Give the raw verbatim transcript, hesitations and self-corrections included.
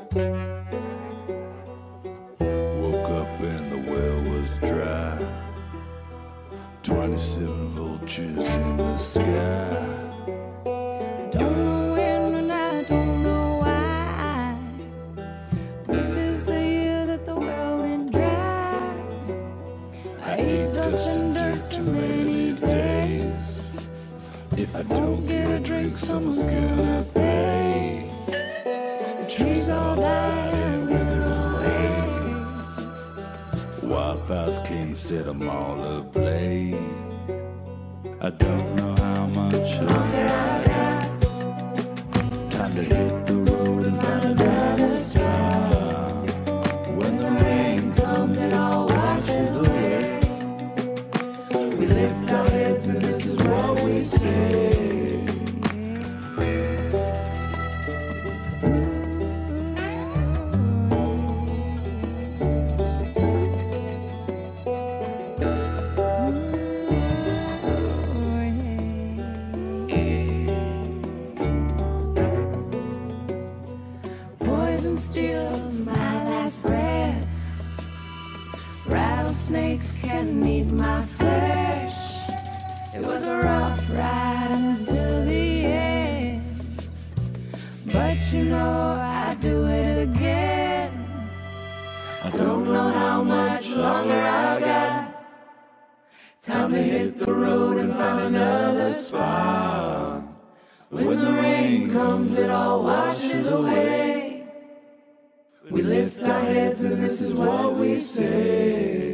Woke up and the well was dry. Twenty-seven vultures in the sky. Don't know when and I don't know why. This is the year that the well went dry. I ate dust and dirt too many days. If I don't get a drink, someone's gonna pay. The trees all died and withered away. Wildfires came, set them all ablaze. I don't know how much longer I got. Time to hit the road and find another spot. When the rain comes, it all washes away. We lift our heads and this is what we say. Steals my last breath. Rattlesnakes can eat my flesh. It was a rough ride until the end, but you know I'd do it again. I don't know how much longer I got. Time to hit the road and find another spot. When the rain comes, it all washes away. We lift our heads and this is what we say.